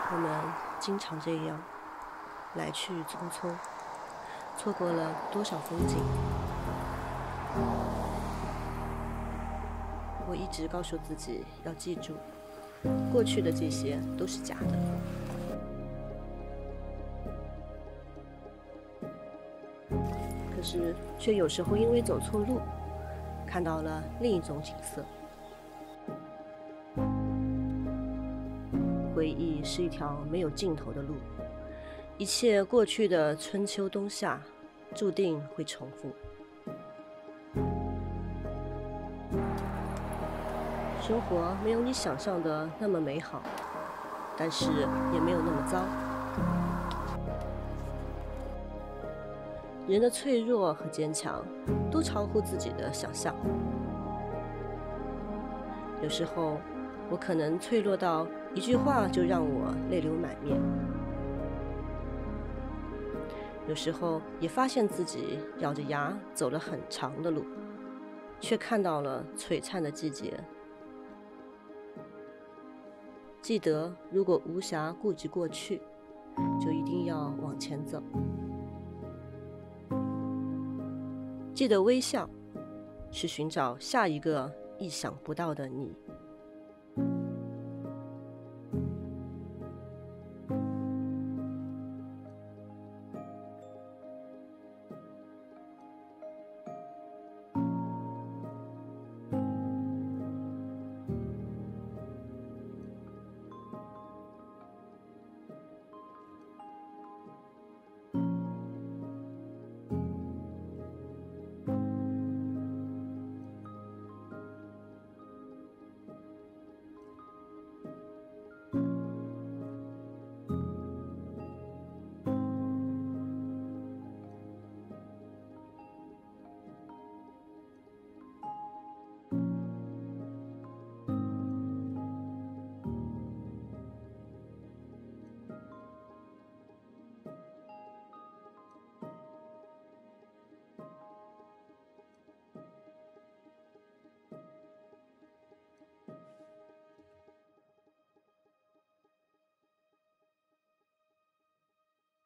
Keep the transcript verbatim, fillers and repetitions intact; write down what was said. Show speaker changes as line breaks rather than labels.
我们经常这样来去匆匆，错过了多少风景。我一直告诉自己要记住，过去的这些都是假的。可是却有时候因为走错路，看到了另一种景色。回忆是一条没有尽头的路，一切过去的春秋冬夏，注定会重复。生活没有你想象的那么美好，但是也没有那么糟。人的脆弱和坚强都超乎自己的想象。有时候我可能脆弱到一句话就让我泪流满面，有时候也发现自己咬着牙走了很长的路，却看到了璀璨的季节。记得，如果无暇顾及过去，就一定要往前走。记得微笑，去寻找下一个意想不到的你。